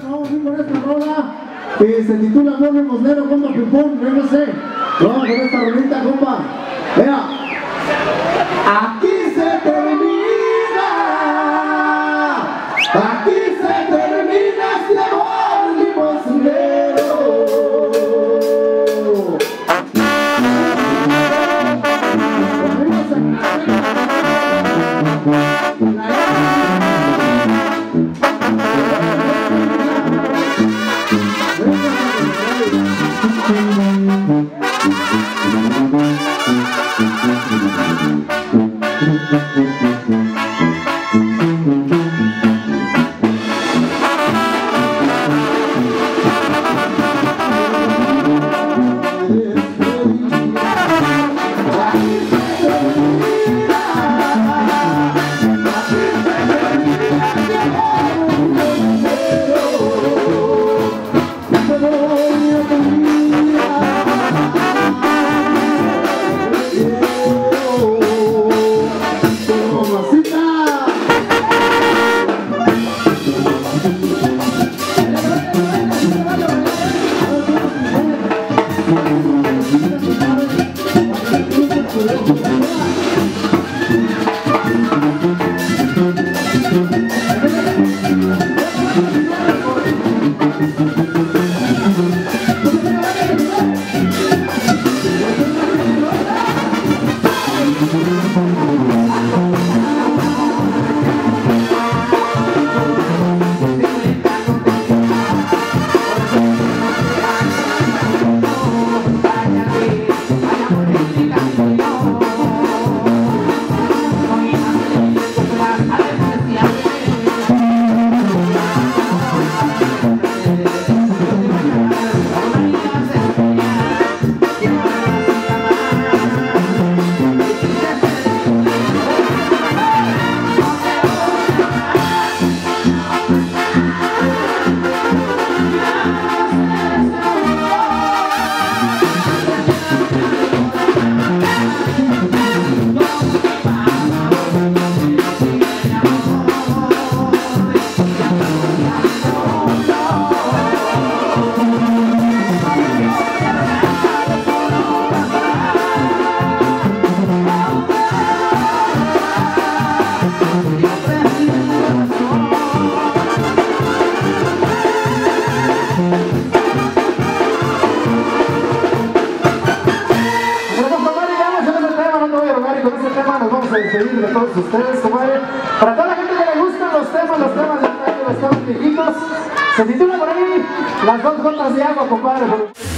Vamos a ir con esta rola que se titula Amor Limosnero, compa Pipón, no sé. Vamos con esta rolita, compa. Vea. Aquí se termina. Aquí se termina este amor limosnero. Despedir de todos ustedes, comadre. Para toda la gente que le gustan los temas de antaño, los temas viejitos, se titula por ahí Las dos gotas de agua, compadre.